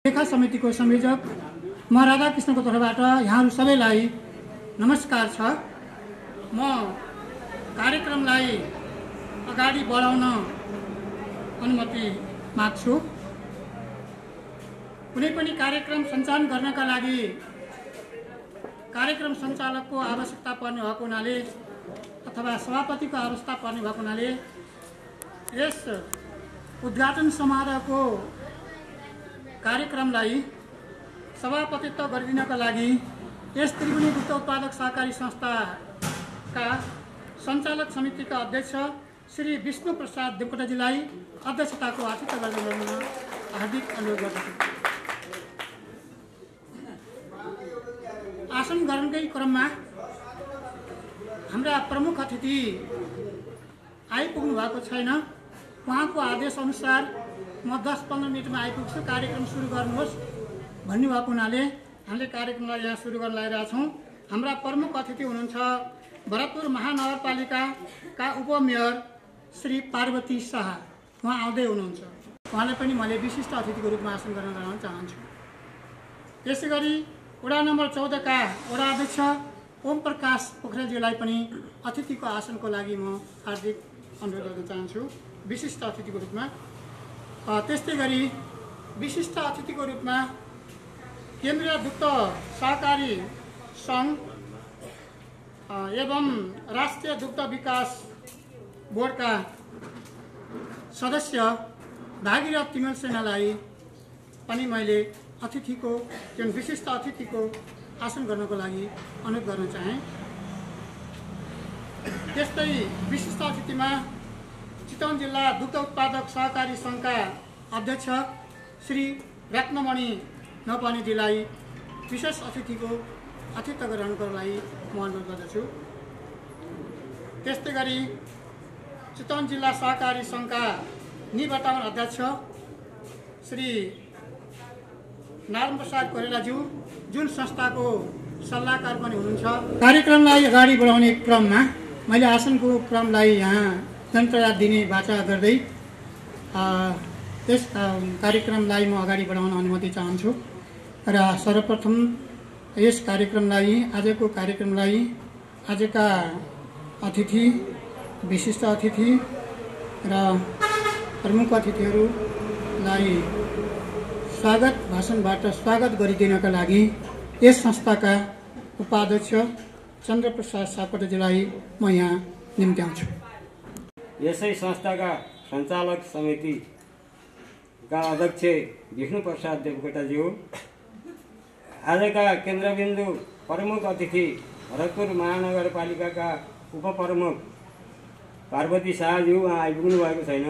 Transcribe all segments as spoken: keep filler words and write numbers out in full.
लेखा समितिको संयोजक म राधाकृष्णको तर्फबाट यहाँहरू सबैलाई नमस्कार छ। म कार्यक्रमलाई अगाडि बढाउन अनुमति माग्छु। कुनै पनि कार्यक्रम सञ्चालन गर्नका लागि कार्यक्रम सञ्चालकको आवश्यकता पर्ने भएको हुनाले अथवा सभापतिको आवश्यकता पर्ने भएको हुनाले यस उद्घाटन समारोहको कार्यक्रमलाई सभापतित्व गरिदिनका लागि यस त्रिवेणी दुग्ध उत्पादक सहकारी संस्थाका सञ्चालक समितिका अध्यक्ष श्री विष्णु प्रसाद देवकोटाजीलाई अध्यक्षताको आतिथ्य गर्न हार्दिक अनुरोध गर्दछु। आसन ग्रहणकै क्रममा हाम्रा प्रमुख अतिथि आइपुग्नु भएको छैन। उहाँको आदेश अनुसार म दस पन्ध्र मिनटमा आइपुग्छु, कार्यक्रम सुरु गर्नुहोस् भन्नुभएको हुनाले हामीले कार्यक्रमलाई यहाँ सुरु गर्न लागिरहेका छौँ। हाम्रा प्रमुख अतिथि हुनुहुन्छ भरतपुर महानगरपालिकाका उपमेयर श्री पार्वती शाह, उहाँ आउँदै हुनुहुन्छ। उहाँलाई पनि मैले विशिष्ट अतिथिको रूपमा आसन गर्न गराउन चाहन्छु। त्यसै गरी वडा नम्बर चौधका वडा अध्यक्ष ओम प्रकाश पोखरेलजीलाई पनि अतिथिको आसनको लागि म हार्दिक अनुरोध गर्न चाहन्छु विशिष्ट अतिथिको रूपमा। त्यस्तै गरी विशिष्ट अतिथिको रूपमा केन्द्रीय दुग्ध सहकारी सङ्घ एवं राष्ट्रिय दुग्ध विकास बोर्डका सदस्य भागीरथ तिमल सेनालाई पनि मैले अतिथिको जुन विशिष्ट अतिथिको आसन गर्नको लागि अनुरोध गर्न चाहेँ। त्यस्तै विशिष्ट अतिथिमा चितवन जिल्ला दुग्ध उत्पादक सहकारी सङ्घका अध्यक्ष श्री रत्नमणि नपानीजीलाई विशेष अतिथिको आतिथ्य ग्रहणको लागि म अनुरोध गर्दछु। त्यस्तै गरी चितवन जिल्ला सहकारी सङ्घका निवर्तमान अध्यक्ष श्री नारायण प्रसाद कोइरालाज्यू जुन संस्थाको सल्लाहकार पनि हुनुहुन्छ। कार्यक्रमलाई अगाडि बढाउने क्रममा मैले आसनको क्रमलाई यहाँ जनता दिने बाचा गर्दै यस कार्यक्रमलाई म अगाडि बढाउन अनुमति चाहन्छु। र सर्वप्रथम यस कार्यक्रमलाई आजको कार्यक्रमलाई आजका अतिथि, विशिष्ट अतिथि र प्रमुख अतिथिहरूलाई स्वागत भाषणबाट स्वागत गरिदिनका लागि यस संस्थाका उपाध्यक्ष चन्द्रप्रसाद सापकोटाजीलाई म यहाँ निम्त्याउँछु। यसै संस्थाका सञ्चालक समितिका अध्यक्ष विष्णु प्रसाद देवकोटाज्यू, आजका केन्द्रबिन्दु प्रमुख अतिथि भरतपुर महानगरपालिकाका उपप्रमुख पार्वती शाहज्यू उहाँ आइपुग्नु भएको छैन।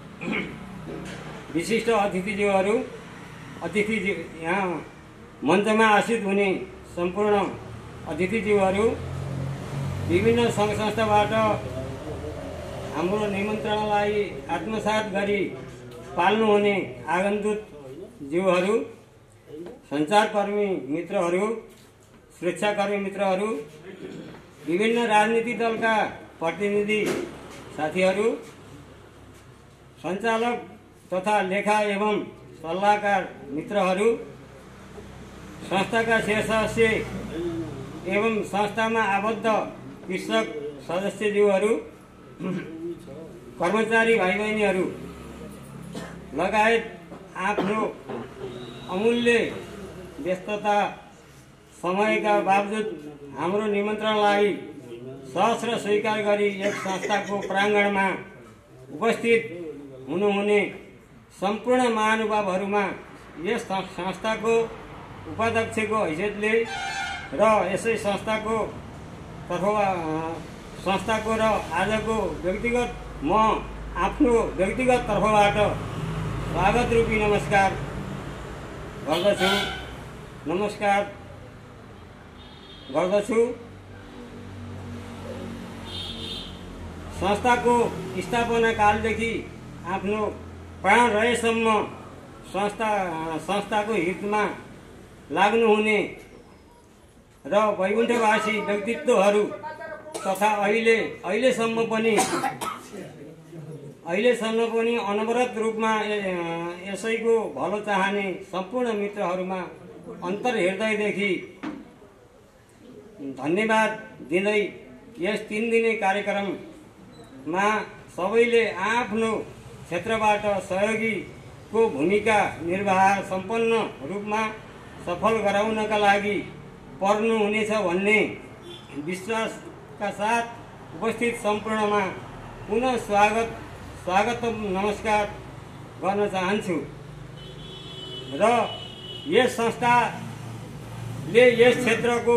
विशिष्ट अतिथिज्यूहरू, अतिथि यहाँ मञ्चमा आसित हुने सम्पूर्ण अतिथिज्यूहरू, विभिन्न सङ्घ संस्थाबाट हाम्रो निमन्त्रणालाई आत्मसात गरी पाल्नुहुने आगन्तुक ज्यूहरू, सञ्चारकर्मी मित्रहरू, सुरक्षाकर्मी मित्रहरू, विभिन्न राजनीतिक दलका प्रतिनिधि साथीहरू, सञ्चालक तथा लेखा एवं सल्लाहकार मित्रहरू, संस्थाका सदस्य एवं संस्थामा आबद्ध कृषक सदस्यज्यूहरू, कर्मचारी भाइ बहिनीहरू लगायत आफ्नो अमूल्य व्यस्तता समयका बावजुद हाम्रो निमन्त्रणलाई सहर्ष स्वीकार गरी एक संस्थाको प्राङ्गणमा उपस्थित हुनुहुने सम्पूर्ण महानुभावहरूमा यस संस्थाको उपाध्यक्षको हैसियतले र यसै संस्थाको तर्फबाट संस्थाको र आजको व्यक्तिगत म आफ्नो व्यक्तिगत तर्फबाट स्वागत रूपी नमस्कार गर्दछु नमस्कार गर्दछु। संस्थाको स्थापना कालदेखि आफ्नो प्राण रहेसम्म संस्था संस्थाको हितमा लाग्नुहुने र वैकुण्ठवासी व्यक्तित्वहरू तथा अहिले अहिलेसम्म पनि अहिलेसम्म पनि अनवरत रूपमा यसैको भलो चाहने सम्पूर्ण मित्रहरूमा अन्तर हृदयदेखि धन्यवाद दिँदै यस तीन दिने कार्यक्रममा सबैले आफ्नो क्षेत्रबाट सहयोगीको भूमिका निर्वाह सम्पन्न रूपमा सफल गराउनका लागि पर्नुहुनेछ भन्ने विश्वासका साथ उपस्थित सम्पूर्णमा पुनः स्वागत स्वागतम नमस्कार गर्न चाहन्छु र यस संस्थाले यस क्षेत्रको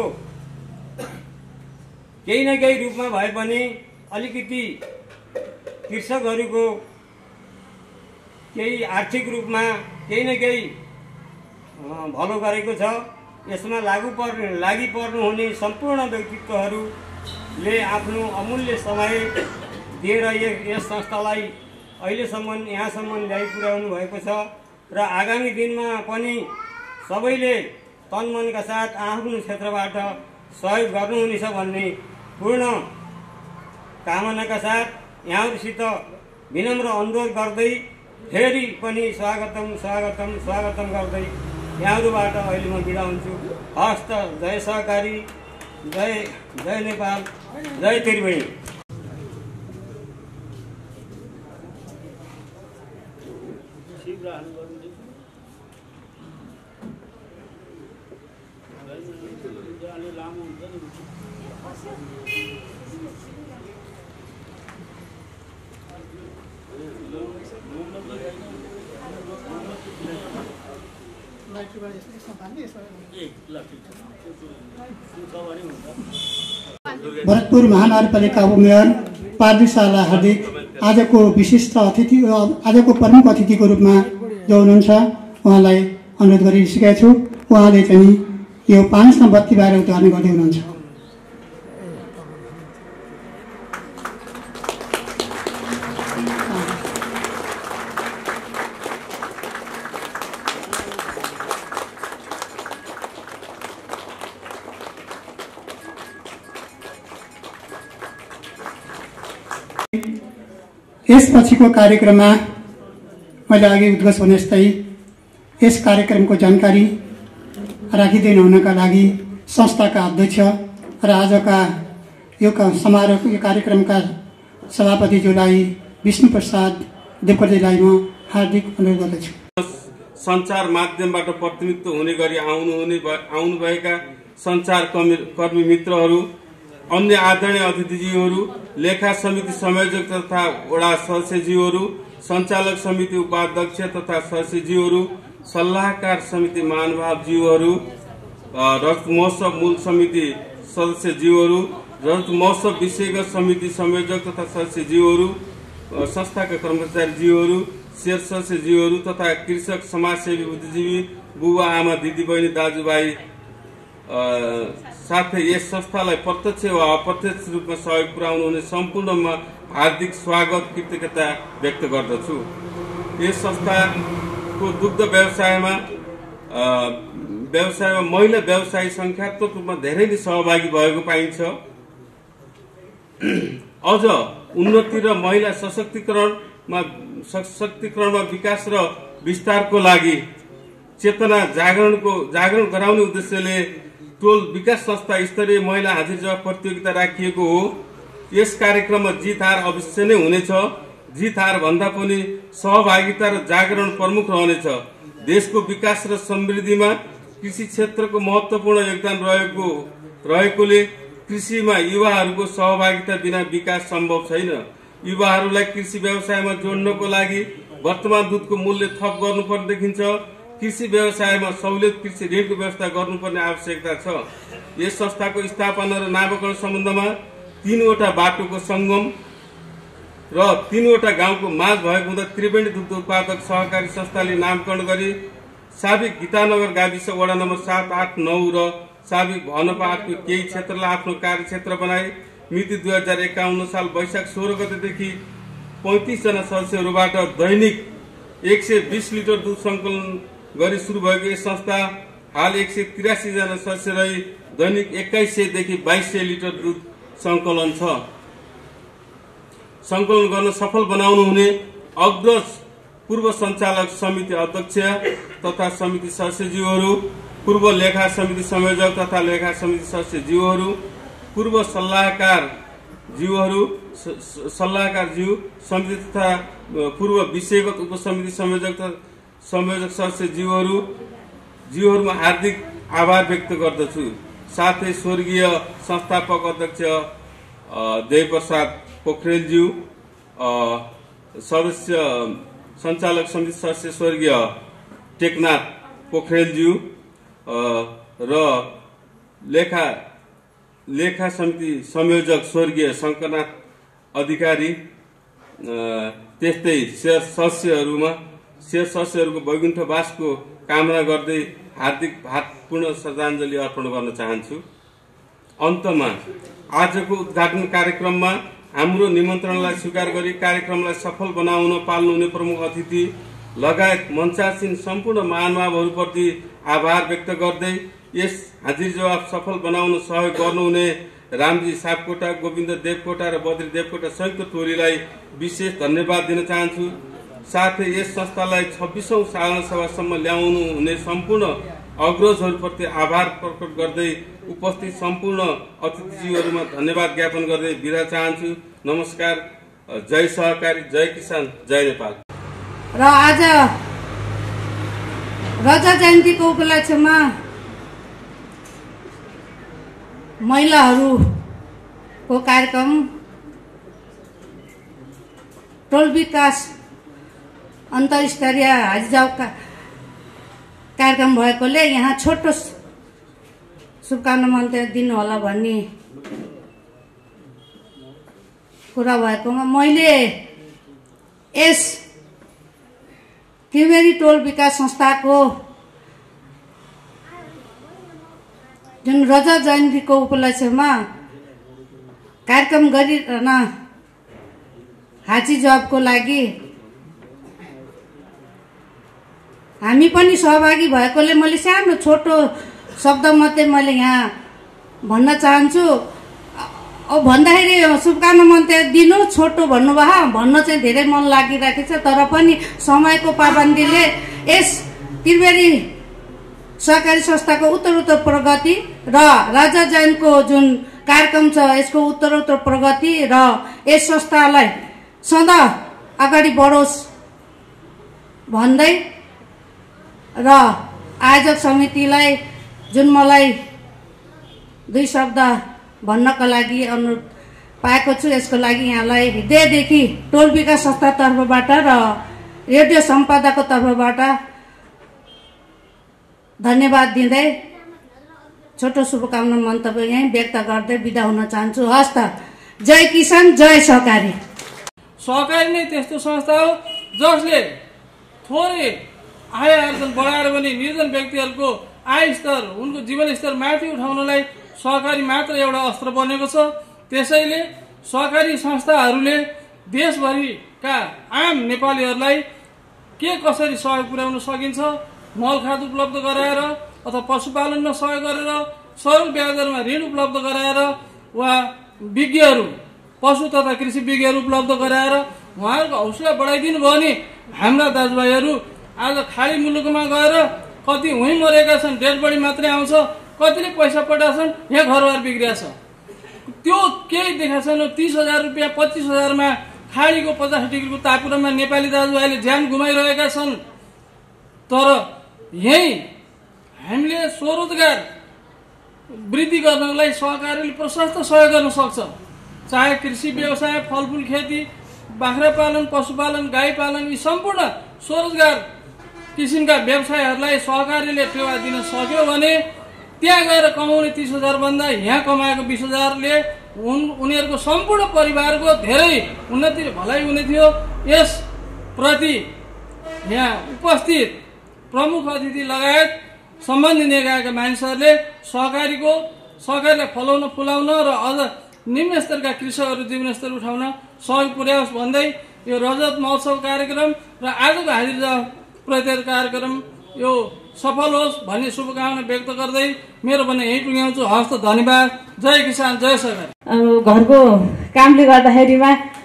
केही न केही रूपमा भए पनि अलिकति कृषकहरूको केही आर्थिक रूपमा केही न केही भलो गरेको छ। यसमा लागू पर्ने लागि पर्नुहुने सम्पूर्ण व्यक्तित्वहरूले आफ्नो अमूल्य समय दिएर यस संस्थालाई अहिलेसम्म यहाँसम्म ल्याइ पुर्याउनु भएको छ र आगामी दिनमा पनि सबैले तन मनका साथ आफ्नो क्षेत्रबाट सहयोग गर्नुहुनेछ भन्ने पूर्ण कामनाका साथ यहाँहरूसित विनम्र अनुरोध गर्दै फेरि पनि स्वागतम स्वागतम स्वागतम गर्दै यहाँहरूबाट अहिले म बिदा हुन्छु। हस्त जय सहकारी, जय जय नेपाल, जय त्रिवेणी। भरतपुर महानगरपालिका उपमेयर पारदृशालाई हार्दिक आजको विशिष्ट अतिथि आजको प्रमुख अतिथिको रूपमा जो हुनुहुन्छ उहाँलाई अनुरोध गरिसकेका छु। उहाँले चाहिँ यो पाँचमा बत्ती बारे उद्घाटन गर्दै हुनुहुन्छ। यसपछिको कार्यक्रममा मैले अघि उद्घोष भने जस्तै यस कार्यक्रमको जानकारी राखिदिनु हुनका लागि संस्थाका अध्यक्ष र आजका यो समारोह यो कार्यक्रमका सभापतिज्यूलाई विष्णु प्रसाद देवकोटालाई म हार्दिक अनुरोध गर्दछु। सञ्चार माध्यमबाट प्रतिनिधित्व हुने गरी आउनुहुने आउनुभएका सञ्चार कर्मी मित्रहरू, अन्य आदरणीय अतिथिज्यूहरू, लेखा समिति संयोजक तथा वडा सदस्यज्यूहरू, सञ्चालक समिति उपाध्यक्ष तथा सदस्यज्यूहरू, सल्लाहकार समिति महानुभावज्यूहरू, रजत महोत्सव मूल समिति सदस्यज्यूहरू, रजत महोत्सव विषयगत समिति संयोजक तथा सदस्यज्यूहरू, संस्थाका कर्मचारीज्यूहरू, शेर सदस्यज्यूहरू तथा कृषक समाजसेवी बुद्धिजीवी बुबा आमा दिदीबहिनी दाजुभाइ साथै यस संस्थालाई प्रत्यक्ष वा अप्रत्यक्ष रूपमा सहयोग पुर्याउनु हुने सम्पूर्णमा हार्दिक स्वागत कृतज्ञता व्यक्त गर्दछु। यस संस्थाको दुग्ध व्यवसायमा व्यवसायमा महिला व्यवसायी संख्यात्मक रूपमा धेरै नै सहभागी भएको पाइन्छ। अझ उन्नति र महिला सशक्तिकरणमा सशक्तिकरणमा विकास र विस्तारको लागि चेतना जागरणको जागरण गराउने उद्देश्यले टोल विकास संस्था स्तरीय महिला हाजिर जवाब प्रतियोगिता राखिएको हो। यस कार्यक्रममा जित हार अवश्य नै हुनेछ। जित हार भन्दा पनि सहभागिता र जागरण प्रमुख रहनेछ। देशको विकास र समृद्धिमा कृषि क्षेत्रको महत्वपूर्ण योगदान रहेको रहेकोले कृषिमा युवाहरूको सहभागिता बिना विकास सम्भव छैन। युवाहरूलाई कृषि व्यवसायमा जोड्नको लागि वर्तमान दूधको मूल्य थप गर्नुपर्ने देखिन्छ। कृषि व्यवसायमा सहुलियत कृषि ऋणको व्यवस्था गर्नुपर्ने आवश्यकता छ। यस संस्थाको स्थापना र नामकरण सम्बन्धमा तीनवटा बाटोको संगम र तीनवटा गाउँको माझ भएको हुँदा त्रिवेणी दुग्ध उत्पादक सहकारी संस्थाले नामकरण गरी साबिक गीतानगर गाविस वडा नम्बर सात आठ नौ र साबिक भनपा आठको केही क्षेत्रलाई आफ्नो कार्यक्षेत्र बनाए। मिति दुई हजार एकाउन्न साल वैशाख सोह्र गतेदेखि पैंतिस जना सदस्यहरूबाट दैनिक एक सय बीस लिटर दूध संकलन गरी शुरू भएको यस संस्था हाल एक सय तिरासी जना सदस्य रही दैनिक एक्काइस सयदेखि बाइस सय लिटर दूध संकलन छ। सङ्कलन गर्न सफल बनाउनु हुने अग्रज पूर्व सञ्चालक समिति अध्यक्ष तथा समिति सदस्यज्यूहरू, पूर्व लेखा समिति संयोजक तथा लेखा समिति सदस्यज्यूहरू, पूर्व सल्लाहकार ज्यूहरू सल्लाहकार ज्यू समिति तथा पूर्व विषयगत उपसमिति संयोजक तथा संयोजक सदस्य ज्यूहरू ज्यूहरूमा हार्दिक आभार व्यक्त गर्दछु। साथै स्वर्गीय संस्थापक अध्यक्ष देवप्रसाद पोखरेलज्यू, सदस्य सञ्चालक समिति सदस्य स्वर्गीय टेकनाथ पोखरेलज्यू र लेखा लेखा समिति संयोजक स्वर्गीय शङ्करनाथ अधिकारी, त्यस्तै शेर सदस्यहरूमा शेर सदस्यहरूको वैकुण्ठवासको कामना गर्दै हार्दिक भावपूर्ण श्रद्धाञ्जली अर्पण गर्न चाहन्छु। अन्तमा आजको उद्घाटन कार्यक्रममा हाम्रो निमन्त्रणलाई स्वीकार गरी कार्यक्रमलाई सफल बनाउन पाल्नु हुने प्रमुख अतिथि लगायत मञ्चासीन सम्पूर्ण महानुभावहरूप्रति आभार व्यक्त गर्दै यस हाजिर जवाब सफल बनाउन सहयोग गर्नुहुने रामजी सापकोटा, गोविन्द देवकोटा र बद्री देवकोटा संयुक्त टोलीलाई विशेष धन्यवाद दिन चाहन्छु। साथै यस संस्थालाई छब्बीसौं साधारण सभासम्म ल्याउनु हुने सम्पूर्ण अग्रजहरूप्रति आभार प्रकट गर्दै उपस्थित सम्पूर्ण अतिथिज्यूहरूमा धन्यवाद ज्ञापन गर्दै बिदा चाहन्छु। नमस्कार। जय सहकारी, जय किसान, जय नेपाल। र आज रजा जयन्तीको उपलक्ष्यमा महिलाहरूको कार्यक्रम टोल विकास अन्तर्स्तरीय हाजिजाउ कार्यक्रम भएकोले यहाँ छोटो शुभकामना मन्त्र दिनु होला भन्ने कुरा भएकोमा मैले यस त्रिवेणी टोल विकास संस्थाको जुन रजा जयन्तीको उपलक्ष्यमा कार्यक्रम गरिरहन हाजी जवाबको लागि हामी पनि सहभागी भएकोले मैले सानो छोटो शब्द मात्रै मैले यहाँ भन्न चाहन्छु। अब भन्दाखेरि शुभकामना मन्त्र दिनु छोटो भन्नुभयो, भन्न चाहिँ धेरै मन लागिरहेको छ, तर पनि समयको पाबन्दीले यस त्रिवेणी सहकारी संस्थाको उत्तरोत्तर प्रगति र राजा जयन्तीको जुन कार्यक्रम छ यसको उत्तरोत्तर प्रगति र यस संस्थालाई सदा अगाडि बढोस् भन्दै र आयोजक समितिलाई जुन मलाई दुई शब्द भन्नको लागि अनुरोध पाएको छु, यसको लागि यहाँलाई हृदयदेखि टोल विकास संस्था तर्फबाट र रेडियो सम्पादकको तर्फबाट धन्यवाद दिँदै छोटो शुभकामना मन्तव्य यहीँ व्यक्त गर्दै बिदा हुन चाहन्छु। हस् त, जय किसान, जय सहकारी। सहकारी नै त्यस्तो संस्था हो जसले थोरै आय आर्जन बढाएर पनि निर्धन व्यक्तिहरूको आय स्तर, उनको जीवन स्तर माथि उठाउनलाई सहकारी मात्र एउटा अस्त्र बनेको छ। त्यसैले सहकारी संस्थाहरूले देशभरिका आम नेपालीहरूलाई के कसरी सहयोग पुर्याउन सकिन्छ, मल खाद उपलब्ध गराएर अथवा पशुपालनमा सहयोग गरेर सरल ब्याजदरमा ऋण उपलब्ध गराएर वा विज्ञहरू पशु तथा कृषि विज्ञहरू उपलब्ध गराएर उहाँहरूको हौसला बढाइदिनु भयो भने हाम्रा दाजुभाइहरू आज खाडी मुलुकमा गएर कति उहीँ मरेका छन्, डेड बडी मात्रै आउँछ, कतिले पैसा पठाएछन्, यहाँ घरबार बिग्रिया छ। त्यो केही देखाएको छैन। तीस हजार रुपियाँ पच्चिस हजारमा खाडीको पचास डिग्रीको तापक्रममा नेपाली दाजुभाइले ज्यान गुमाइरहेका छन्। तर यही हामीले स्वरोजगार वृद्धि गर्नलाई सहकारीले प्रशस्त सहयोग गर्न सक्छ। चाहे कृषि व्यवसाय, फलफुल खेती, बाख्रा पालन, पशुपालन, गाई पालन, यी सम्पूर्ण स्वरोजगार किसिमका व्यवसायहरूलाई सहकारीले टेवा दिन सक्यो भने त्यहाँ गएर कमाउने तीस हजार भन्दा यहाँ कमाएको बीस हजारले उन उनीहरूको सम्पूर्ण परिवारको धेरै उन्नति र भलाइ हुने थियो। यस प्रति यहाँ उपस्थित प्रमुख अतिथि लगायत सम्बन्धित निकायका मानिसहरूले सहकारीको सहकारीलाई फलाउन फुलाउन र अझ निम्न स्तरका कृषकहरू जीवनस्तर उठाउन सहयोग पुर्याओस् भन्दै यो रजत महोत्सव कार्यक्रम र आजको हाजिर जवाब प्रतियोगिता कार्यक्रम यो सफल होस् भन्ने शुभकामना व्यक्त गर्दै मेरो पनि यही टुङ्ग्याउँछु। हस्त, धन्यवाद। जय किसान, जय सहकारी। घरको कामले गर्दाखेरिमा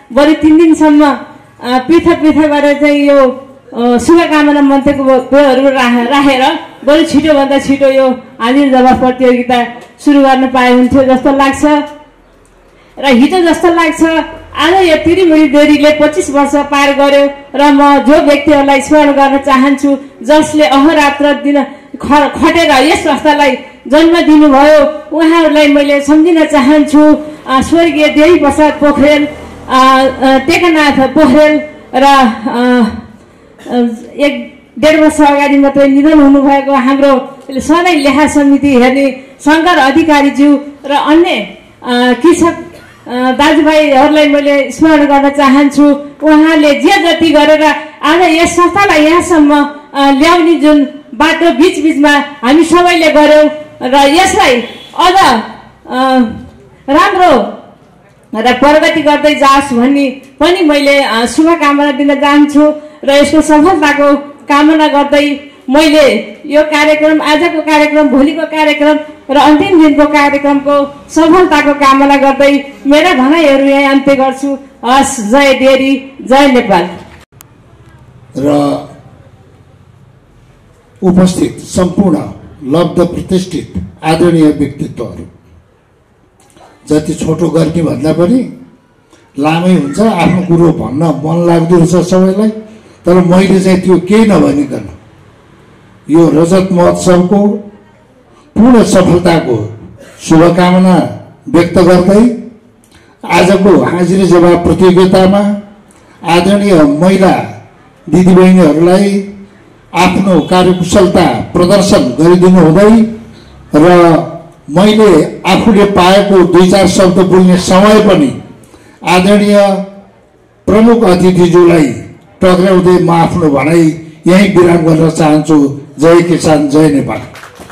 बरु तिन दिनसम्म पृथक पृथक गरेर चाहिँ यो शुभकामना मन्तव्यहरू राखेर बरु छिटोभन्दा छिटो यो हाजिर जवाब प्रतियोगिता सुरु गर्न पाए हुन्थ्यो जस्तो लाग्छ र हिजो जस्तो लाग्छ। आज यो तिरिमुरी देरीले पच्चिस वर्ष पार गर्यो र म जो व्यक्तिहरूलाई स्मरण गर्न चाहन्छु जसले अहोरात्र दिन खटेर यस संस्थालाई जन्म दिनुभयो उहाँहरूलाई मैले सम्झिन चाहन्छु। स्वर्गीय देवी प्रसाद पोखरेल, टेकनाथ पोखरेल र एक डेढ वर्ष अगाडि मात्रै निधन हुनुभएको हाम्रो सधैँ लेखा समिति हेर्ने शङ्कर अधिकारीज्यू र अन्य कृषक दाजुभाइहरूलाई मैले स्मरण गर्न चाहन्छु। उहाँले जे जति गरेर आज यस संस्थालाई यहाँसम्म ल्याउने जुन बाटो बिचबिचमा हामी सबैले गऱ्यौँ र यसलाई अझ राम्रो र प्रगति गर्दै जाओस् भन्ने पनि मैले शुभकामना दिन चाहन्छु र यसको सफलताको कामना गर्दै मैले यो कार्यक्रम आजको कार्यक्रम भोलिको कार्यक्रम र अन्तिम दिनको कार्यक्रमको सफलताको कामना गर्दै मेरा भनाइहरू यहाँ अन्त्य गर्छु। हस्, जय डेरी, जय नेपाल। र उपस्थित सम्पूर्ण लब्ध प्रतिष्ठित आदरणीय व्यक्तित्वहरू जति छोटो गर्ने भन्दा पनि लामै हुन्छ। आफ्नो कुरो भन्न मन लाग्दो रहेछ सबैलाई, तर मैले चाहिँ त्यो केही नभनिकन यो रजत महोत्सवको पूर्ण सफलताको शुभकामना व्यक्त गर्दै आजको हाजिरी जवाब प्रतियोगितामा आदरणीय महिला दिदीबहिनीहरूलाई आफ्नो कार्यकुशलता प्रदर्शन गरिदिनु हुँदै र मैले आफूले पाएको दुई चार शब्द बोल्ने समय पनि आदरणीय प्रमुख अतिथिज्यूलाई टक्राउँदै म आफ्नो भनाइ यही विराम गर्न चाहन्छु। जय किसान, जय नेपाल।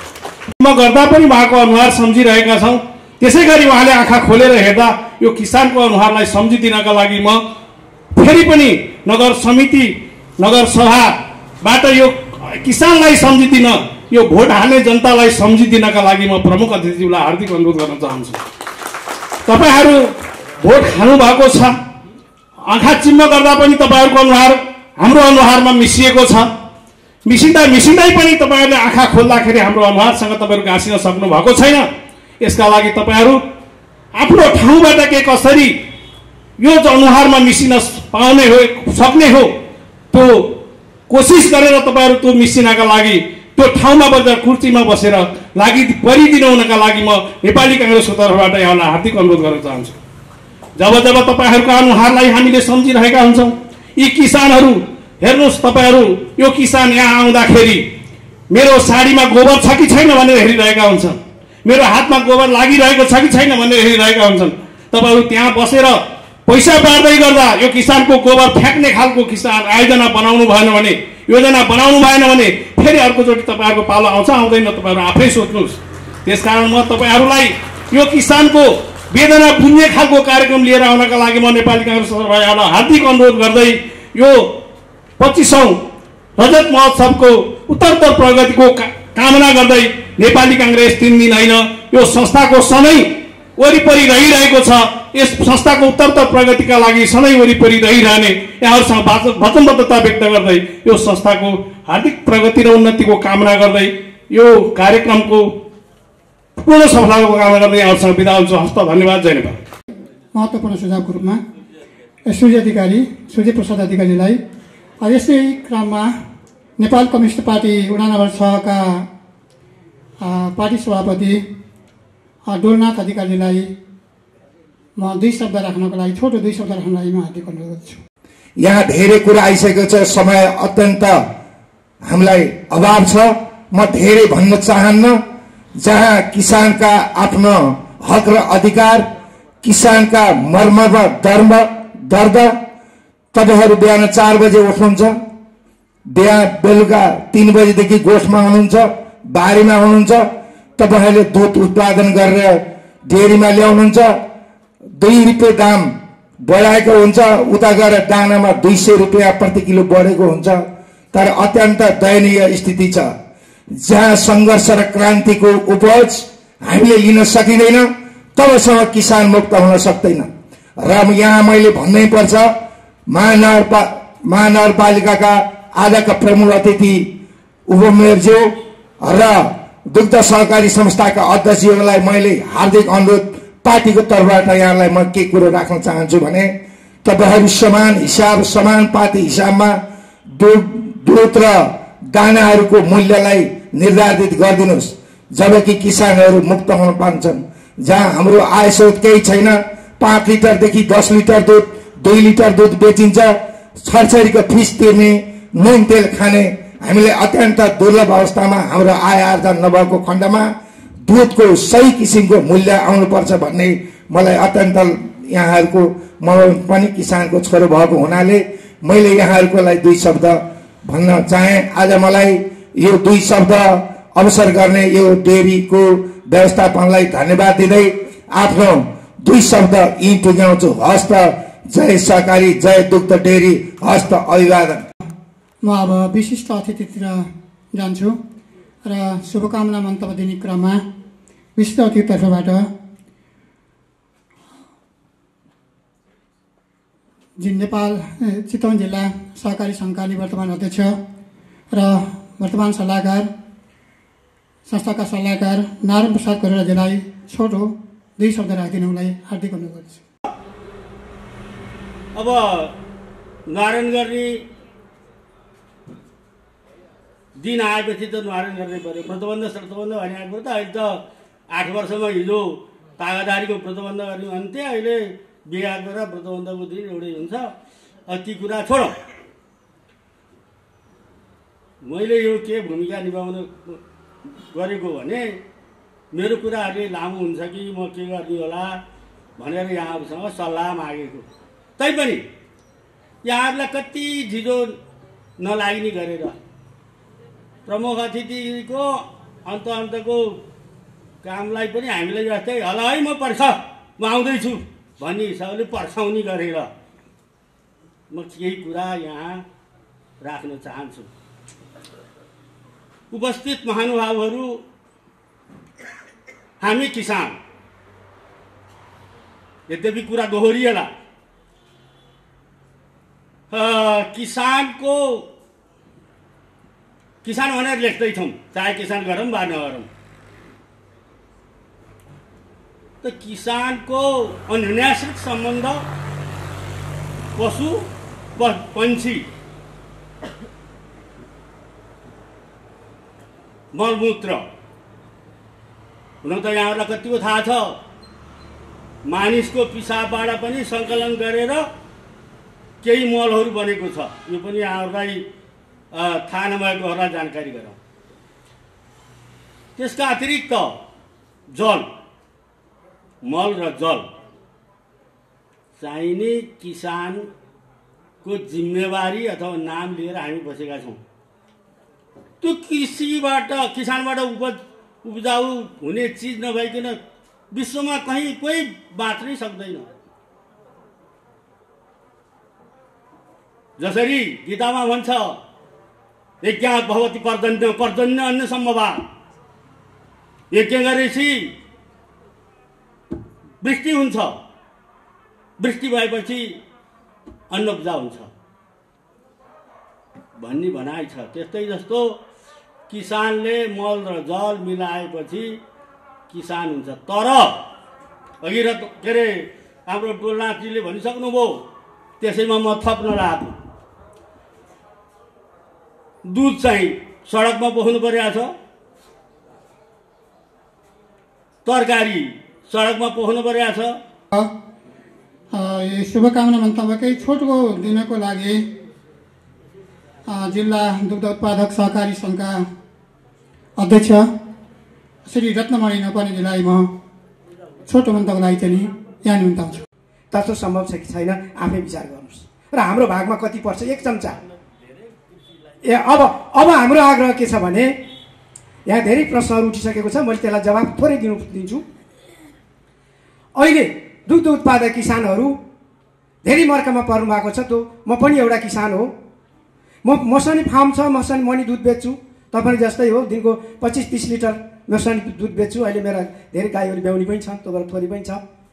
म गर्दा पनि उहाँको अनुहार सम्झिरहेका छौँ, त्यसै गरी उहाँले आँखा खोलेर हेर्दा यो किसानको अनुहारलाई सम्झिदिनका लागि म फेरि पनि नगर समिति नगर सभाबाट यो किसानलाई सम्झिदिन, यो भोट हाल्ने जनतालाई सम्झिदिनका लागि म प्रमुख अतिथिज्यूलाई हार्दिक अनुरोध गर्न चाहन्छु। तपाईँहरू भोट खानु भएको छ, आँखा चिम्म गर्दा पनि तपाईँहरूको अनुहार हाम्रो अनुहारमा मिसिएको छ। मिसिँदा मिसिँदै पनि तपाईँहरूले आँखा खोल्दाखेरि हाम्रो अनुहारसँग तपाईँहरू गाँसिन सक्नु भएको छैन। यसका लागि तपाईँहरू आफ्नो ठाउँबाट के कसरी यो अनुहारमा मिसिन पाउने हो सक्ने हो त्यो कोसिस गरेर तपाईँहरू त्यो मिसिनका लागि त्यो ठाउँमा बसेर कुर्सीमा बसेर लागि परिदिनु हुनका लागि म नेपाली काङ्ग्रेसको तर्फबाट यहाँलाई हार्दिक अनुरोध गर्न चाहन्छु। जब जब तपाईँहरूको अनुहारलाई हामीले सम्झिरहेका हुन्छौँ, यी किसानहरू हेर्नुहोस्, तपाईँहरू यो किसान यहाँ आउँदाखेरि मेरो साडीमा गोबर छ कि छैन भनेर हेरिरहेका हुन्छन्, मेरो हातमा गोबर लागिरहेको छ कि छैन भनेर हेरिरहेका हुन्छन्। तपाईँहरू त्यहाँ बसेर पैसा बाँड्दै गर्दा यो किसानको गोबर फ्याँक्ने खालको किसान आयोजना बनाउनु भएन भने, योजना बनाउनु भएन भने फेरि अर्कोचोटि तपाईँहरूको पालो आउँछ आउँदैन तपाईँहरू आफै सोच्नुहोस्। त्यसकारण म तपाईँहरूलाई यो किसानको वेदना बुझ्ने खालको कार्यक्रम लिएर आउनका लागि म नेपाली काङ्ग्रेस सरकारलाई हार्दिक अनुरोध गर्दै यो पच्चिसौँ रजत महोत्सवको उत्तरोत्तर प्रगतिको कामना गर्दै नेपाली काङ्ग्रेस तीन दिन होइन यो संस्थाको सधैँ वरिपरि रहिरहेको छ। यस संस्थाको उत्तरोत्तर प्रगतिका लागि सधैँ वरिपरि रहिरहने यहाँहरूसँग वचनबद्धता व्यक्त गर्दै यो संस्थाको हार्दिक प्रगति र उन्नतिको कामना गर्दै यो कार्यक्रमको पूर्ण सफलताको कामना गर्दै यहाँहरूसँग बिदा हुन्छु। हस्त, धन्यवाद, जय नेपाल। महत्त्वपूर्ण सुझावको रूपमा सूर्य अधिकारी सूर्य प्रसाद अधिकारीलाई यसै क्रममा नेपाल कम्युनिस्ट पार्टी वडा नम्बर छका पार्टी सभापति डोलनाथ अधिकारीलाई म दुई शब्द राख्नको लागि छोटो दुई शब्द राख्नको लागि म हार्दिक अनुरोध गर्छु। यहाँ धेरै कुरा आइसकेको छ, समय अत्यन्त हामीलाई अभाव छ। म धेरै भन्न चाहन्न। जहाँ किसानका आफ्नो हक र अधिकार, किसानका मर्म र धर्म दर्द, तपाईँहरू बिहान चार बजे उठ्नुहुन्छ, बिहान बेलुका तीन बजेदेखि गोठमा हुनुहुन्छ, बारीमा हुनुहुन्छ, तपाईँहरूले दुध उत्पादन गरेर डेरीमा ल्याउनुहुन्छ, दुई रुपियाँ दाम बढाएको हुन्छ, उता गएर दानामा दुई सय रुपियाँ प्रति किलो बढेको हुन्छ। तर अत्यन्त दयनीय स्थिति छ जहाँ सङ्घर्ष र क्रान्तिको उपज हामीले लिन सकिँदैन, तबसम्म किसान मुक्त हुन सक्दैन। र यहाँ मैले भन्नै पर्छ महानगरपा महानगरपालिकाका आजका प्रमुख अतिथि उपमेयरज्यू र दुग्ध सहकारी संस्थाका अध्यक्षज्यूलाई मैले हार्दिक अनुरोध पार्टीको तर्फबाट यहाँलाई म के कुरो राख्न चाहन्छु भने तपाईहरु समान हिसाब समान पाती हिसाबमा दुध दुध र दानाहरूको मूल्यलाई निर्धारित गरिदिनुहोस् जबकि किसानहरू मुक्त हुन पाउँछन्। जहाँ हाम्रो आय स्रोत केही छैन, पाँच लिटरदेखि दस लिटर दुध दुई लिटर दुध बेचिन्छ, छरछरीको फिस तिर्ने नुन तेल खाने हामीले अत्यन्त दुर्लभ अवस्थामा हाम्रो आय आर्जन नभएको खण्डमा दुधको सही किसिमको मूल्य आउनुपर्छ भन्ने मलाई अत्यन्त यहाँहरूको म पनि किसानको छोरो भएको हुनाले मैले यहाँहरूको लागि दुई शब्द भन्न चाहे। आज मलाई यो दुई शब्द अवसर गर्ने यो डेरीको व्यवस्थापनलाई धन्यवाद दिँदै आफ्नो दुई शब्द यी टुङ्ग्याउँछु। हस्त जय सहकारी, जय दुग्ध डेरी, हस्त अभिवादन। म अब विशिष्ट अतिथितिर जान्छु र शुभकामना मन्तव्य दिने क्रममा विशिष्ट अतिथि तर्फबाट जिन नेपाल चितवन जिल्ला सहकारी सङ्घका निवर्तमान अध्यक्ष र वर्तमान सल्लाहकार संस्थाका सल्लाहकार नारायण प्रसाद कोइरालाजीलाई छोटो दुई शब्द राखिदिनुलाई हार्दिक अनुरोध गर्छु। अब न्वारण गर्ने दिन आएपछि त न्वारण गर्नै पर्यो। प्रतिबन्ध प्रतिबन्ध भनिरहेको त अहिले त आठ वर्षमा हिजो तागादारीको प्रतिबन्ध गर्ने अन्त्य, अहिले बिहाको र प्रतिबन्धको दिन एउटै हुन्छ। ती कुरा छोडौँ। मैले यो के भूमिका निभाउनु गरेको भने मेरो कुराहरूले लामो हुन्छ कि म के गर्ने होला भनेर यहाँहरूसँग सल्लाह मागेको। तैपनि यहाँहरूलाई कति झिजो नलाग्ने गरेर प्रमुख अतिथिको अन्त अन्तको कामलाई पनि हामीले जस्तै हल है म पर्छ म आउँदैछु भन्ने हिसाबले पर्छाउने गरेर म केही कुरा यहाँ राख्न चाहन्छु। उपस्थित महानुभावहरू, हामी किसान, यद्यपि कुरा दोहोरिएला, किसानको किसान भनेर लेख्दैछौँ, चाहे किसान गरौँ वा नगरौँ। त किसानको अन्याश्रित सम्बन्ध पशु पंक्षी मलमूत्र हुन त यहाँहरूलाई कतिको थाहा छ, मानिसको पिसाबबाट पनि सङ्कलन गरेर केही मलहरू बनेको छ। यो पनि यहाँहरूलाई थाहा नभएकोहरूलाई जानकारी गरौँ। त्यसका अतिरिक्त जल, मल र जल चाहिने किसानको जिम्मेवारी अथवा नाम लिएर हामी बसेका छौँ। त्यो कृषिबाट किसानबाट उपज उब्जाउ हुने चिज नभइकन विश्वमा कहीँ कोही बाँच्नै सक्दैन। जसरी गीतामा भन्छ यज्ञ भवति पर्जन्य पर्जन्य अन्न सम्भवा, यज्ञ गरेपछि वृष्टि हुन्छ, वृष्टि भएपछि अन्न उब्जाउ हुन्छ भन्ने भनाइ छ। त्यस्तै जस्तो किसानले मल र जल मिलाएपछि किसान हुन्छ। तर अघि र के अरे हाम्रो टोलनाथजीले भनिसक्नुभयो, त्यसैमा म थप्न लागेको, दुध चाहिँ सडकमा बोक्नु परेको छ, तरकारी सडकमा पोख्नु परेको छ। यो शुभकामना मन्तव्यकै छोटो दिनको लागि जिल्ला दुग्ध उत्पादक सहकारी सङ्घका अध्यक्ष श्री रत्नमणि नेपालीजीलाई म छोटो मन्तव्यको लागि चाहिँ यहाँ निम्ताउँछु। त्यस्तो सम्भव छ कि छैन आफै विचार गर्नुहोस्। र हाम्रो भागमा कति पर्छ? एक चम्चा। ए अब अब हाम्रो आग्रह के छ भने, यहाँ धेरै प्रश्नहरू उठिसकेको छ, मैले त्यसलाई जवाब थोरै दिनु दिन्छु। अहिले दुग्ध उत्पादक किसानहरू धेरै मर्कामा पर्नु भएको छ। त्यो म पनि एउटा किसान हो। म मसँग फार्म छ, मसँग म नि दुध बेच्छु, तपाईँ जस्तै हो। दिनको पच्चिस तिस लिटर मसँग दुध बेच्छु। अहिले मेरा धेरै गाईहरू ब्याउनी पनि छन्, त्यो भएर थोरै पनि छ।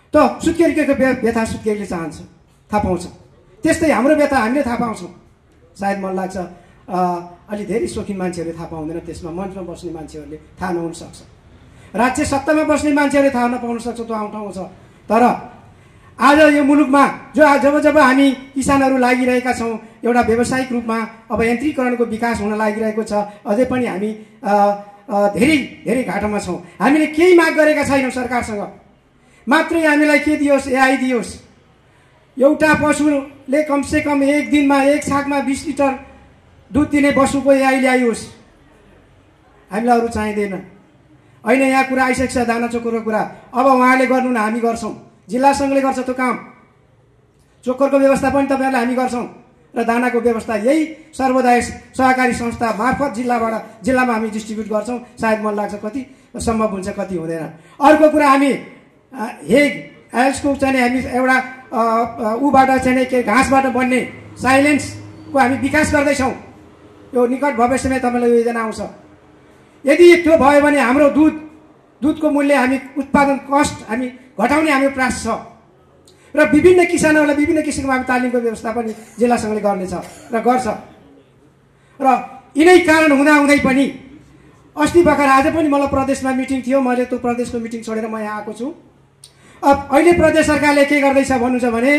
त सुत्केरीको व्यथा सुत्केरीले चाहन्छ, थाहा पाउँछ। त्यस्तै हाम्रो व्यथा हामीले थाहा पाउँछौँ। सायद मलाई लाग्छ अलि धेरै सोखिन मान्छेहरूले थाहा पाउँदैन, त्यसमा मञ्चमा बस्ने मान्छेहरूले थाहा नहुन सक्छ, राज्य सत्तामा बस्ने मान्छेहरूले थाहा नपाउन सक्छ, त्यो ठाउँ ठाउँ छ। तर आज यो मुलुकमा जो जब जब हामी किसानहरू लागिरहेका छौँ एउटा व्यावसायिक रूपमा, अब यन्त्रीकरणको विकास हुन लागिरहेको छ, अझै पनि हामी धेरै धेरै घाटामा छौँ। हामीले केही माग गरेका छैनौँ सरकारसँग, मात्रै हामीलाई के दियोस्, एआई दियोस्। एउटा पशुले कमसेकम एक दिनमा एक छाकमा बिस लिटर दुध दिने पशुको एआई ल्याइयोस्, हामीलाई अरू चाहिँदैन। होइन, यहाँ कुरा आइसकेको छ दाना चोकरको कुरा, अब उहाँले गर्नु न हामी गर्छौँ, जिल्ला सङ्घले गर्छ त्यो काम, चोकरको व्यवस्था पनि तपाईँहरूलाई हामी गर्छौँ र दानाको व्यवस्था यही सर्वोदय सहकारी संस्था मार्फत जिल्लाबाट जिल्लामा हामी डिस्ट्रिब्युट गर्छौँ। सायद मलाई लाग्छ कति सम्भव हुन्छ, कति हुँदैन। अर्को कुरा हामी हेग एल्सको चाहिँ हामी एउटा ऊबाट चाहिँ के घाँसबाट बन्ने साइलेन्सको हामी विकास गर्दैछौँ। यो निकट भविष्यमा तपाईँलाई योजना आउँछ। यदि त्यो भयो भने हाम्रो दुध दुधको मूल्य हामी उत्पादन कस्ट हामी घटाउने हाम्रो प्रयास छ र विभिन्न किसानहरूलाई विभिन्न किसिमको हामी तालिमको व्यवस्था पनि जिल्ला सङ्घले गर्नेछ र गर्छ। र यिनै कारण हुँदाहुँदै पनि अस्ति भर्खर आज पनि मलाई प्रदेशमा मिटिङ थियो, मैले त्यो प्रदेशको मिटिङ छोडेर म यहाँ आएको छु। अब अहिले प्रदेश सरकारले के गर्दैछ भन्नु छ भने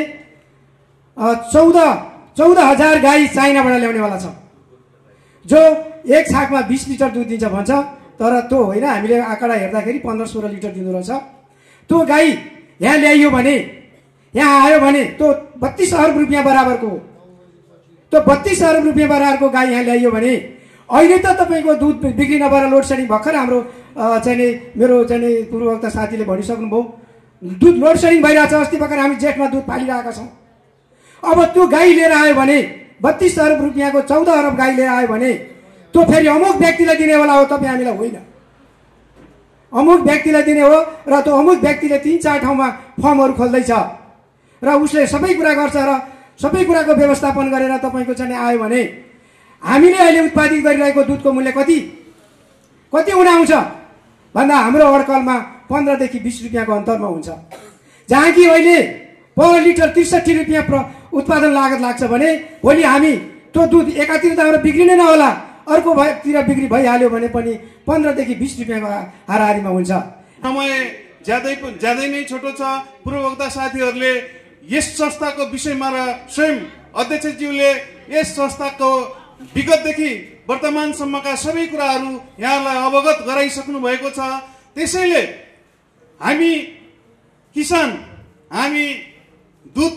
चौध चौध हजार गाई चाइनाबाट ल्याउनेवाला छ, जो एक छाकमा बिस लिटर दुध दिन्छ भन्छ, तर त्यो होइन। हामीले आँकडा हेर्दाखेरि पन्ध्र सोह्र लिटर दिँदो रहेछ। त्यो गाई यहाँ ल्याइयो भने, यहाँ आयो भने त्यो बत्तिस अरब रुपियाँ बराबरको हो। त्यो बत्तिस अरब रुपियाँ बराबरको गाई यहाँ ल्याइयो भने अहिले त तपाईँको दुध बिक्री नभएर लोड सेडिङ भर्खर हाम्रो चाहिँ मेरो चाहिँ पूर्ववक्ता साथीले भनिसक्नुभयो, दुध लोड सेडिङ भइरहेछ। अस्ति भर्खर हामी जेठमा दुध फालिरहेका छौँ। अब त्यो गाई लिएर आयो भने बत्तिस अरब रुपियाँको चौध अरब गाई लिएर आयो भने त्यो फेरि अमुक व्यक्तिलाई दिनेवाला हो, तपाईँ हामीलाई होइन। अमुक व्यक्तिलाई दिने हो र त्यो अमुक व्यक्तिले तिन चार ठाउँमा फर्महरू खोल्दैछ र उसले सबै कुरा गर्छ र सबै कुराको व्यवस्थापन गरेर तपाईँको चाहिँ आयो भने हामीले अहिले उत्पादित गरिरहेको दुधको मूल्य कति कति हुन आउँछ भन्दा हाम्रो अड्कलमा पन्ध्रदेखि बिस रुपियाँको अन्तरमा हुन्छ। जहाँ कि अहिले पर लिटर त्रिसठी रुपियाँ उत्पादन लागत लाग्छ भने भोलि हामी त्यो दुध एकातिर त हाम्रो बिग्रिने नहोला, अर्को भएतिर बिक्री भइहाल्यो भने पनि पन्ध्रदेखि बिस रुपियाँको हाराहारीमा हुन्छ। समय ज्यादै ज्यादै नै छोटो छ। पूर्ववक्ता साथीहरूले यस संस्थाको विषयमा र स्वयं अध्यक्षज्यूले यस संस्थाको विगतदेखि वर्तमानसम्मका सबै कुराहरू यहाँलाई अवगत गराइसक्नु भएको छ। त्यसैले हामी किसान, हामी दुध,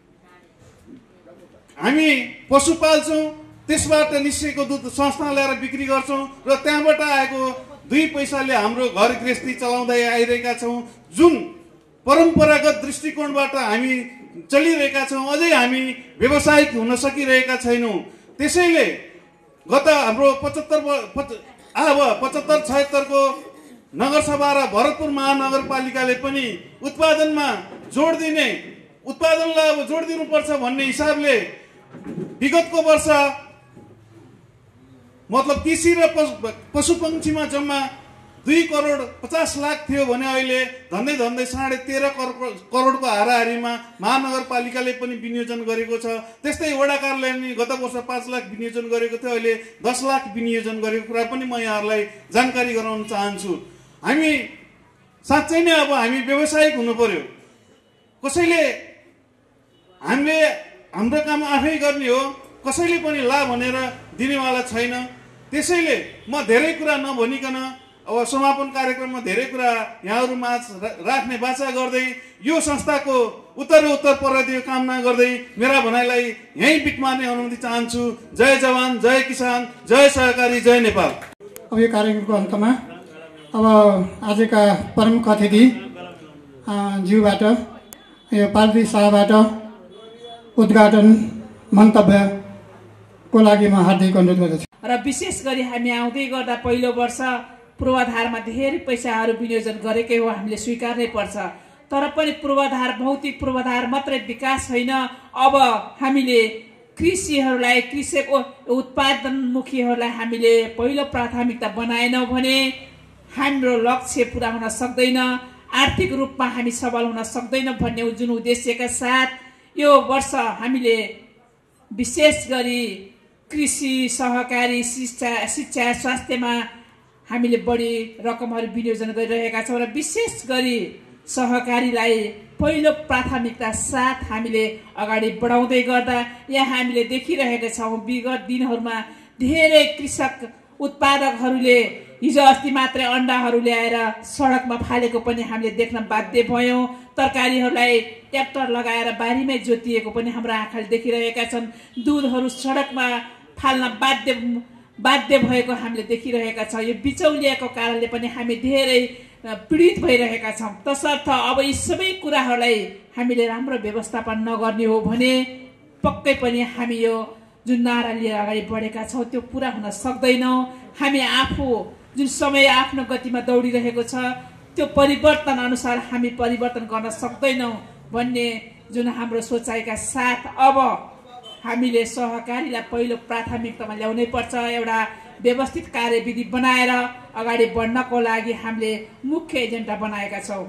हामी पशु पाल्छौँ, त्यसबाट निस्केको दुध संस्था ल्याएर बिक्री गर्छौँ र त्यहाँबाट आएको दुई पैसाले हाम्रो घर गृहस्थी चलाउँदै आइरहेका छौँ। जुन परम्परागत दृष्टिकोणबाट हामी चलिरहेका छौँ, अझै हामी व्यावसायिक हुन सकिरहेका छैनौँ। त्यसैले गत हाम्रो पचहत्तर अब पचहत्तर छयत्तरको नगरसभा र भरतपुर महानगरपालिकाले पनि उत्पादनमा जोड दिने, उत्पादनलाई अब जोड दिनुपर्छ भन्ने हिसाबले विगतको वर्ष मतलब कृषि र पशुपक्षीमा जम्मा दुई करोड पचास लाख थियो भने अहिले धन्दै धन्दै साढे तेह्र करोडको हाराहारीमा महानगरपालिकाले पनि विनियोजन गरेको छ। त्यस्तै वडा कार्यालयले गत वर्ष पाँच लाख विनियोजन गरेको थियो, अहिले दस लाख विनियोजन गरेको कुरा पनि म यहाँहरूलाई जानकारी गराउन चाहन्छु। हामी साँच्चै नै अब हामी व्यावसायिक हुनु पर्यो। कसैले हामीले हाम्रो काम आफै गर्ने हो, कसैले पनि ला भनेर दिनेवाला छैन। त्यसैले म धेरै कुरा नभनिकन अब समापन कार्यक्रममा धेरै कुरा यहाँहरू माझ राख्ने बाचा गर्दै यो संस्थाको उत्तर उत्तर प्रगतिको कामना गर्दै मेरा भनाइलाई यहीँ बिट मार्ने अनुमति चाहन्छु। जय जवान, जय किसान, जय सहकारी, जय नेपाल। अब यो कार्यक्रमको अन्तमा अब आजका प्रमुख अतिथि ज्यूबाट यो पार्टी शाहबाट उद्घाटन मन्तव्यको लागि म हार्दिक अनुरोध गर्दछु। र विशेष गरी हामी आउँदै गर्दा पहिलो वर्ष पूर्वाधारमा धेरै पैसाहरू विनियोजन गरेकै हो, हामीले स्वीकार्नै पर्छ। तर पनि पूर्वाधार भौतिक पूर्वाधार मात्रै विकास होइन, अब हामीले कृषिहरूलाई कृषक उत्पादनमुखीहरूलाई हामीले पहिलो प्राथमिकता बनाएनौँ भने हाम्रो लक्ष्य पुरा हुन सक्दैन। आर्थिक रूपमा हामी सबल हुन सक्दैनौँ भन्ने जुन उद्देश्यका साथ यो वर्ष हामीले विशेष गरी कृषि सहकारी शिक्षा शिक्षा स्वास्थ्यमा हामीले बढी रकमहरू विनियोजन गरिरहेका छौँ र विशेष गरी सहकारीलाई पहिलो प्राथमिकता साथ हामीले अगाडि बढाउँदै गर्दा यहाँ हामीले देखिरहेका छौँ विगत दिनहरूमा धेरै कृषक उत्पादकहरूले हिजो अस्ति मात्रै अन्डाहरू ल्याएर सडकमा फालेको पनि हामीले देख्न बाध्य भयौँ। तरकारीहरूलाई ट्र्याक्टर लगाएर बारीमै जोतिएको पनि हाम्रो आँखाले देखिरहेका छन्। दुधहरू सडकमा फाल्न बाध्य बाध्य भएको हामीले देखिरहेका छौँ। यो बिचौलियाको कारणले पनि हामी धेरै पीडित भइरहेका छौँ। तसर्थ अब यी सबै कुराहरूलाई हामीले राम्रो व्यवस्थापन नगर्ने हो भने पक्कै पनि हामी यो जुन नारा लिएर अगाडि बढेका छौँ त्यो पुरा हुन सक्दैनौँ। हामी आफू जुन समय आफ्नो गतिमा दौडिरहेको छ त्यो परिवर्तन अनुसार हामी परिवर्तन गर्न सक्दैनौँ भन्ने जुन हाम्रो सोचाइका साथ अब हामीले सहकारीलाई पहिलो प्राथमिकतामा ल्याउनै पर्छ। एउटा व्यवस्थित कार्यविधि बनाएर अगाडि बढ्नको लागि हामीले मुख्य एजेन्डा बनाएका छौँ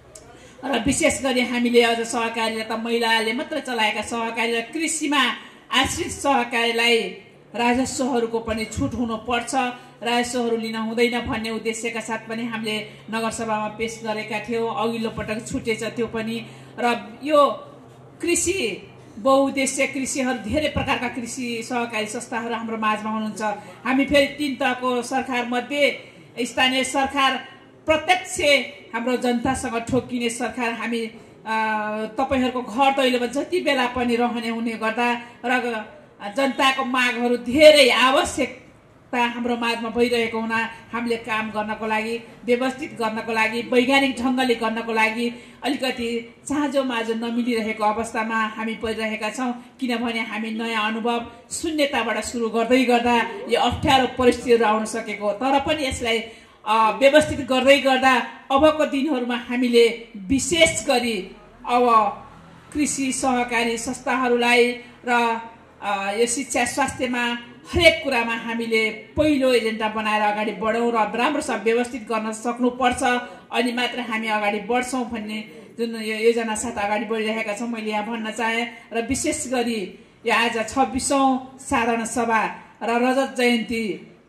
र विशेष गरी हामीले अझ सहकारीलाई त महिलाले मात्र चलाएका सहकारी र कृषिमा आश्रित सहकारीलाई राजस्वहरूको पनि छुट हुनुपर्छ, राजस्वहरू लिन हुँदैन भन्ने उद्देश्यका साथ पनि हामीले नगरसभामा पेश गरेका थियौँ। अघिल्लो पटक छुटेछ त्यो पनि। र यो कृषि बहुउद्देश्य कृषिहरू धेरै प्रकारका कृषि सहकारी संस्थाहरू हाम्रो माझमा हुनुहुन्छ। हामी फेरि तीन तहको सरकार मध्ये स्थानीय सरकार प्रत्यक्ष हाम्रो जनतासँग ठोकिने सरकार हामी तपाईहरूको घर दैलोमा जति बेला पनि रहने हुने गर्दा र जनताको मागहरू धेरै आवश्यकता हाम्रो माझमा भइरहेको हुना हामीले काम गर्नको लागि व्यवस्थित गर्नको लागि वैज्ञानिक ढङ्गले गर्नको लागि अलिकति चाँजो माजो नमिलिरहेको अवस्थामा हामी परिरहेका छौँ। किनभने हामी नयाँ अनुभव शून्यताबाट सुरु गर्दै गर्दा यो अप्ठ्यारो परिस्थितिहरू आउन सकेको हो। तर पनि यसलाई व्यवस्थित गर्दै गर्दा अबको दिनहरूमा हामीले विशेष गरी अब कृषि सहकारी संस्थाहरूलाई र यो शिक्षा स्वास्थ्यमा हरेक कुरामा हामीले पहिलो एजेन्डा बनाएर अगाडि बढौँ र राम्रोसँग व्यवस्थित गर्न सक्नुपर्छ अनि मात्र हामी अगाडि बढ्छौँ भन्ने जुन यो योजना साथ अगाडि बढिरहेका छौँ मैले यहाँ भन्न चाहेँ। र विशेष गरी यो आज छब्बिसौँ साधारण सभा र रजत जयन्ती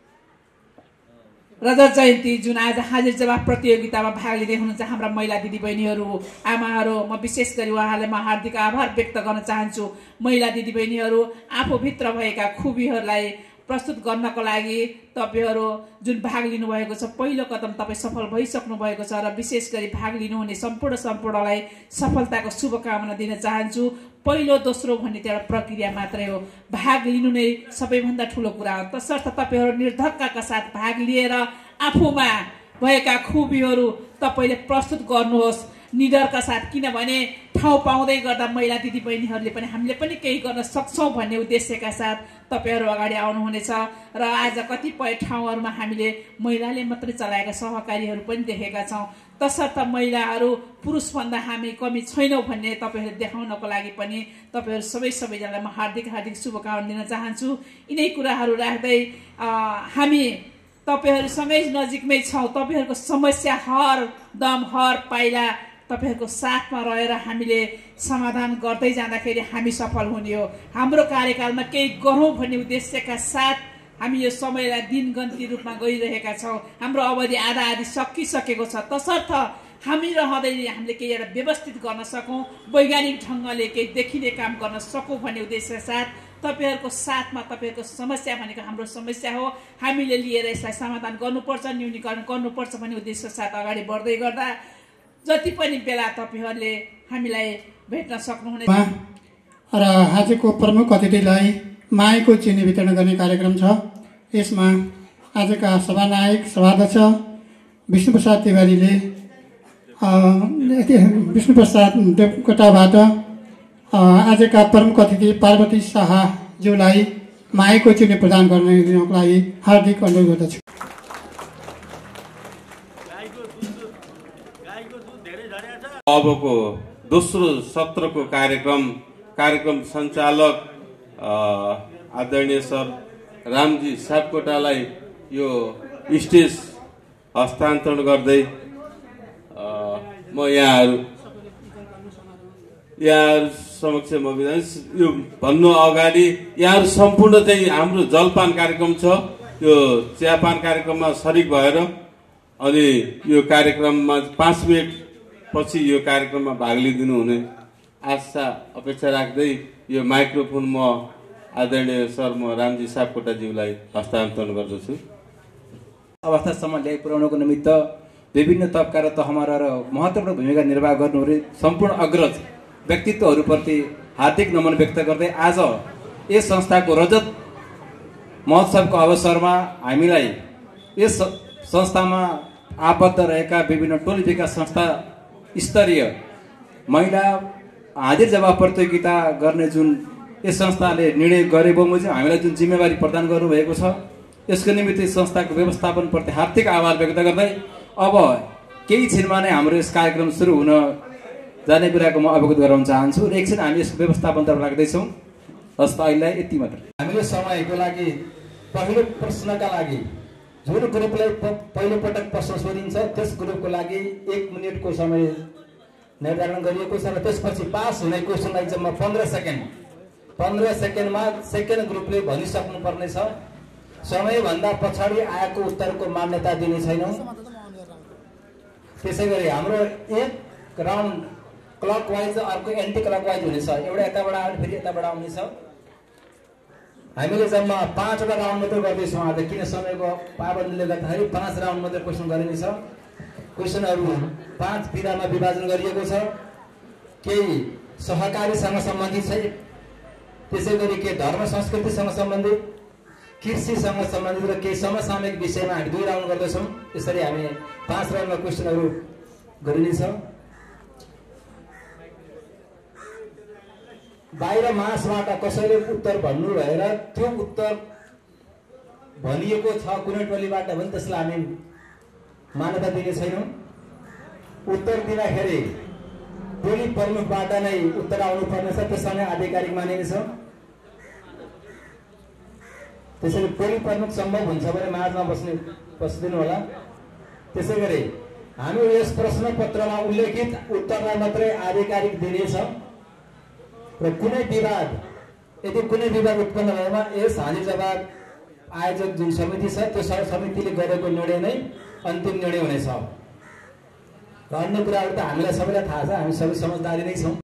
रजत जयन्ती जुन आज हाजिर जवाब प्रतियोगितामा भाग लिँदै हुनुहुन्छ हाम्रा महिला दिदीबहिनीहरू आमाहरू, म विशेष गरी उहाँहरूलाई म हार्दिक आभार व्यक्त गर्न चाहन्छु। महिला दिदीबहिनीहरू आफूभित्र भएका खुबीहरूलाई प्रस्तुत गर्नको लागि तपाईँहरू जुन भाग लिनुभएको छ पहिलो कदम तपाईँ सफल भइसक्नु भएको छ र विशेष गरी भाग लिनुहुने सम्पूर्ण सम्पूर्णलाई सफलताको शुभकामना दिन चाहन्छु। पहिलो दोस्रो भन्ने त एउटा प्रक्रिया मात्रै हो, भाग लिनु नै सबैभन्दा ठुलो कुरा हो। तसर्थ तपाईँहरू निर्धक्कका साथ भाग लिएर आफूमा भएका खुबीहरू तपाईँले प्रस्तुत गर्नुहोस् निडरका साथ। किनभने ठाउँ पाउँदै गर्दा महिला दिदीबहिनीहरूले पनि हामीले पनि केही गर्न सक्छौँ भन्ने उद्देश्यका साथ तपाईँहरू अगाडि आउनुहुनेछ। र आज कतिपय ठाउँहरूमा हामीले महिलाले मात्रै चलाएका सहकारीहरू पनि देखेका छौँ। तसर्थ महिलाहरू पुरुषभन्दा हामी कमी छैनौँ भन्ने तपाईँहरू देखाउनको लागि पनि तपाईँहरू सबै सबैजनालाई म हार्दिक हार्दिक शुभकामना दिन चाहन्छु। यिनै कुराहरू राख्दै हामी तपाईँहरूसँगै नजिकमै छौँ। तपाईँहरूको समस्या हर दम हर पाइला तपाईँहरूको साथमा रहेर हामीले समाधान गर्दै जाँदाखेरि हामी सफल हुने हो। हाम्रो कार्यकालमा केही गरौँ भन्ने उद्देश्यका साथ हामी यो समयलाई दिनगन्ती रूपमा गइरहेका छौँ। हाम्रो अवधि आधा आधी सकिसकेको छ। तसर्थ हामी रहँदै हामीले केही एउटा व्यवस्थित गर्न सकौँ, वैज्ञानिक ढङ्गले केही देखिने काम गर्न सकौँ भन्ने उद्देश्यका साथ तपाईँहरूको साथमा तपाईँहरूको समस्या भनेको हाम्रो समस्या हो, हामीले लिएर यसलाई समाधान गर्नुपर्छ, न्यूनीकरण गर्नुपर्छ भन्ने उद्देश्यका साथ अगाडि बढ्दै गर्दा जति पनि बेला तपाईँहरूले हामीलाई भेट्न सक्नुहुनेछ। र आजको प्रमुख अतिथिलाई माएको चिनी वितरण गर्ने कार्यक्रम छ। यसमा आजका सभानायक सभाध्यक्ष विष्णुप्रसाद तिवारीले विष्णुप्रसाद देवकोटाबाट आजका प्रमुख अतिथि पार्वती शाहज्यूलाई माएको चिनी प्रदान गर्नको लागि हार्दिक अनुरोध गर्दछु। अबको दोस्रो सत्रको कार्यक्रम कार्यक्रम सञ्चालक आदरणीय सर रामजी सापकोटालाई यो स्टेज हस्तान्तरण गर्दै म यहाँहरू यहाँहरू समक्ष म बिदा यो भन्नु अगाडि यहाँहरू सम्पूर्ण चाहिँ हाम्रो जलपान कार्यक्रम छ, यो चियापान कार्यक्रममा सरिक भएर अनि यो कार्यक्रममा पाँच मिनट पछि यो कार्यक्रममा भाग लिइदिनु हुने आशा अपेक्षा राख्दै यो माइक्रोफोन म आदरणीय सर म रामजी सापकोटाज्यूलाई हस्तान्तरण गर्दछु। अवस्थासम्म ल्याइ पुर्याउनको निमित्त विभिन्न तबका र तहमा र महत्त्वपूर्ण भूमिका निर्वाह गर्नुहुने सम्पूर्ण अग्रज व्यक्तित्वहरूप्रति हार्दिक नमन व्यक्त गर्दै आज यस संस्थाको रजत महोत्सवको अवसरमा हामीलाई यस संस्थामा आबद्ध रहेका विभिन्न टोली विकास संस्था स्तरीय महिला हाजिर जवाब प्रतियोगिता गर्ने जुन यस संस्थाले निर्णय गरे बमोजिम हामीलाई जुन जिम्मेवारी प्रदान गर्नुभएको छ, यसको निमित्त संस्थाको व्यवस्थापनप्रति हार्दिक आभार व्यक्त गर्दै अब केही क्षणमा नै हाम्रो यस कार्यक्रम सुरु हुन जाने कुराको म अवगत गराउन चाहन्छु र एकछिन हामी यसको व्यवस्थापनतर्फ लाग्दैछौँ। हस् त अहिलेलाई यति मात्र। हामीले समयको लागि पहिलो प्रश्नका लागि जुन ग्रुपलाई पहिलो पटक प्रश्न सोधिन्छ त्यस ग्रुपको लागि एक मिनटको समय निर्धारण गरिएको छ र त्यसपछि पास हुने क्वेसनलाई जम्मा पन्ध्र सेकेन्ड पन्ध्र सेकेन्डमा सेकेन्ड ग्रुपले भनिसक्नु पर्नेछ। समयभन्दा पछाडि आएको उत्तरको मान्यता दिने छैनौँ। त्यसै गरी हाम्रो एक राउन्ड क्लकवाइज अर्को एन्टी क्लकवाइज हुनेछ, एउटा यताबाट आउने फेरि यताबाट आउनेछ। हामीले जम्मा पाँचवटा राउन्ड मात्रै गर्दैछौँ आज, किन समयको पाबन्दीले गर्दाखेरि पाँच राउन्ड मात्रै क्वेसन गरिनेछ। क्वेसनहरू पाँच विधामा विभाजन गरिएको छ, केही सहकारीसँग सम्बन्धित छ, त्यसै गरी केही धर्म संस्कृतिसँग सम्बन्धित, कृषिसँग सम्बन्धित र केही समसामयिक विषयमा हामी दुई राउन्ड गर्दैछौँ। यसरी हामी पाँच राउन्डमा क्वेसनहरू गरिनेछ। बाहिर मासबाट कसैले उत्तर भन्नु भएर त्यो उत्तर भनिएको छ कुनै टोलीबाट भने त्यसलाई हामी मान्यता दिने छैनौँ। उत्तर दिँदाखेरि टोली प्रमुखबाट नै उत्तर आउनु पर्नेछ, त्यसमा नै आधिकारिक मानिनेछ। त्यसैले टोली प्रमुख सम्भव हुन्छ भने माझमा बस्ने बसिदिनु होला। त्यसै गरी हामी यस प्रश्न पत्रमा उल्लेखित उत्तरलाई मात्रै आधिकारिक दिनेछ र कुनै विवाद यदि कुनै विवाद उत्पन्न भएमा यस हाजिर जवाब आयोजक जुन समिति छ त्यो समितिले गरेको निर्णय नै अन्तिम निर्णय हुनेछ। र अन्य कुराहरू त हामीलाई सबैलाई थाहा छ, हामी सबै समझदारी नै छौँ।